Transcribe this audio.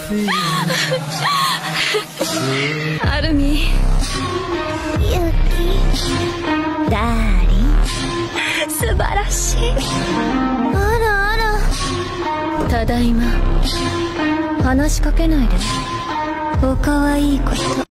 アルミ、 ユキ、ダーリン、 素晴らしい。 あらあら、 ただいま。話しかけないで。 おかわいいこと。